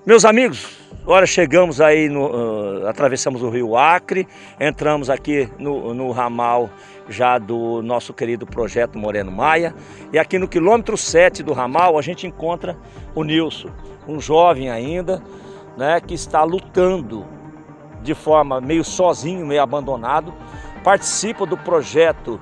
Meus amigos, agora chegamos aí, atravessamos o rio Acre, entramos aqui no ramal já do nosso querido projeto Moreno Maia. E aqui no quilômetro 7 do ramal a gente encontra o Nilson, um jovem ainda, né, que está lutando de forma meio sozinho, meio abandonado. Participa do projeto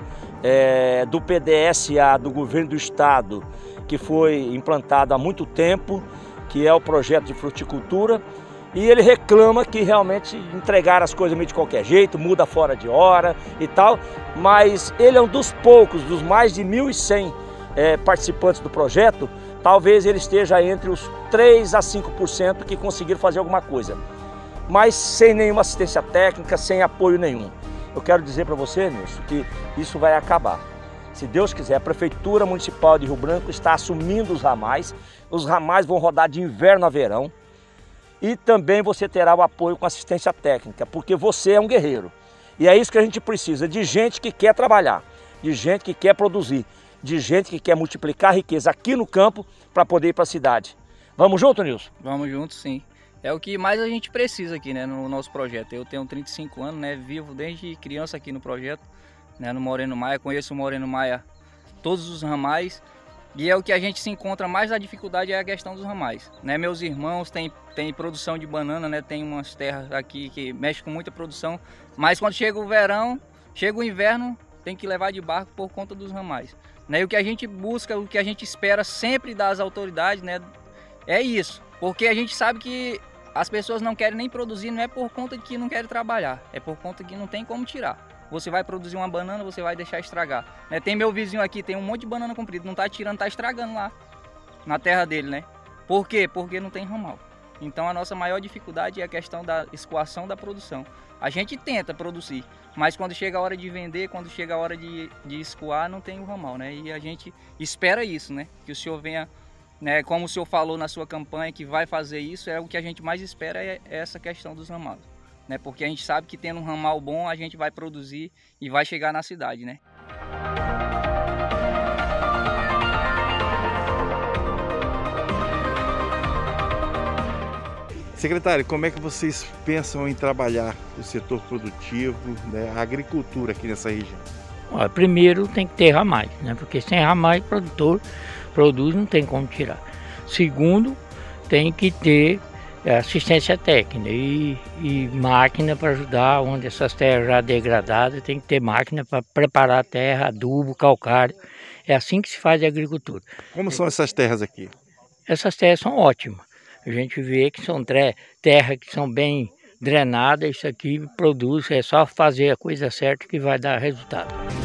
do PDSA do governo do estado, que foi implantado há muito tempo, que é o projeto de fruticultura, e ele reclama que realmente entregaram as coisas meio de qualquer jeito, muda fora de hora e tal, mas ele é um dos poucos, dos mais de 1.100 participantes do projeto, talvez ele esteja entre os 3 a 5% que conseguiram fazer alguma coisa, mas sem nenhuma assistência técnica, sem apoio nenhum. Eu quero dizer para você, Nilson, que isso vai acabar. Se Deus quiser, a Prefeitura Municipal de Rio Branco está assumindo os ramais vão rodar de inverno a verão, e também você terá o apoio com assistência técnica, porque você é um guerreiro. E é isso que a gente precisa, de gente que quer trabalhar, de gente que quer produzir, de gente que quer multiplicar a riqueza aqui no campo para poder ir para a cidade. Vamos junto, Nilson? Vamos junto, sim. É o que mais a gente precisa aqui, né, no nosso projeto. Eu tenho 35 anos, né, vivo desde criança aqui no projeto, né, no Moreno Maia, conheço o Moreno Maia, todos os ramais, e é o que a gente se encontra mais a dificuldade é a questão dos ramais, né? Meus irmãos têm produção de banana, né, tem umas terras aqui que mexem com muita produção, mas quando chega o verão, chega o inverno, tem que levar de barco por conta dos ramais, né? E o que a gente busca, o que a gente espera sempre das autoridades, né, é isso, porque a gente sabe que as pessoas não querem nem produzir, não é por conta de que não querem trabalhar, é por conta de que não tem como tirar. Você vai produzir uma banana, você vai deixar estragar, né? Tem meu vizinho aqui, tem um monte de banana comprida, não está tirando, está estragando lá na terra dele, né? Por quê? Porque não tem ramal. Então a nossa maior dificuldade é a questão da escoação da produção. A gente tenta produzir, mas quando chega a hora de vender, quando chega a hora de escoar, não tem o ramal, né? E a gente espera isso, né? Que o senhor venha, né? Como o senhor falou na sua campanha que vai fazer isso, é o que a gente mais espera, é essa questão dos ramais, né? Porque a gente sabe que tendo um ramal bom, a gente vai produzir e vai chegar na cidade, né? Secretário, como é que vocês pensam em trabalhar o setor produtivo, né, a agricultura aqui nessa região? Olha, primeiro tem que ter ramais, né? Porque sem ramais o produtor produz, não tem como tirar. Segundo, tem que ter assistência técnica e máquina para ajudar onde essas terras já degradadas, tem que ter máquina para preparar a terra, adubo, calcário. É assim que se faz a agricultura. Como são essas terras aqui? Essas terras são ótimas. A gente vê que são terras que são bem drenadas, isso aqui produz, é só fazer a coisa certa que vai dar resultado.